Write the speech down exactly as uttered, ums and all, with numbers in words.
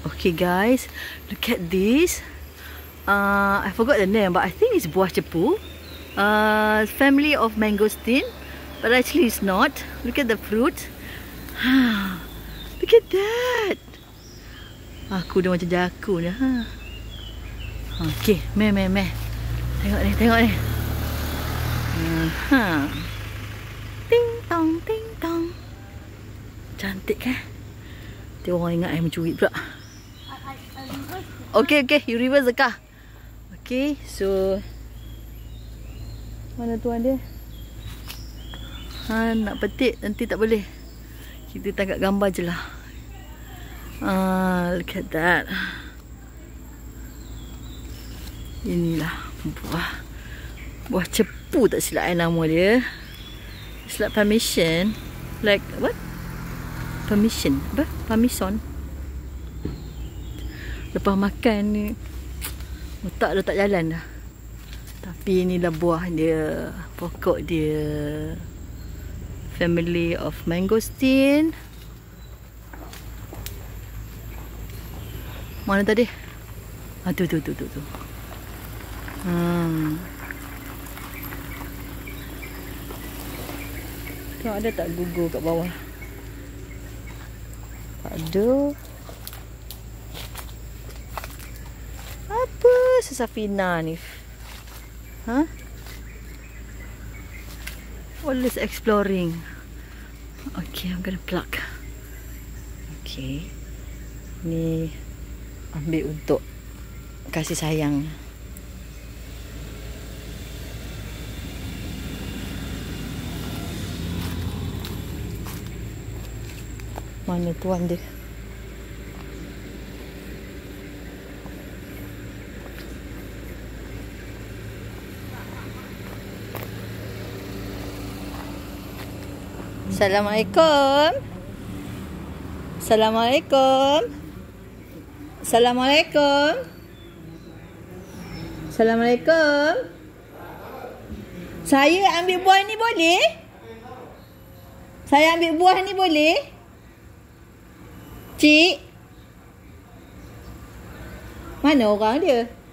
Okay guys, look at this. Uh, I forgot the name, but I think it's buah cepu. Uh, family of mangosteen, but actually it's not. Look at the fruit. Look at that. Aku dah macam jaku ni. Ha. Okay, meh meh meh. Tengok ni, tengok ni. Ha. Ting tong, ting tong. Cantik kan? Dia orang ingat I mencuri pula. Okay, okay, you reverse the car. Okay, so mana tuan dia? Ha, nak petik nanti tak boleh. Kita tangkap gambar je lah. Ah, look at that. Inilah buah buah cepu, tak silap I nama dia. It's like permission. Like what? Permission. Apa? Parmesan. Lepas makan ni otak dah tak jalan dah. Tapi inilah buah dia, pokok dia. Family of mangosteen. Mana tadi? Ah, tu tu tu tu tu. Hmm. Tu ada tak gugur kat bawah? Ada. Apa sesafina ni? Huh? Always exploring. Okay, I'm gonna pluck. Okay. Ni ambil untuk kasih sayang. Mana tuan dia? Assalamualaikum. Assalamualaikum. Assalamualaikum. Assalamualaikum. Saya ambil buah ni boleh? Saya ambil buah ni boleh? Cik? Mana orang dia?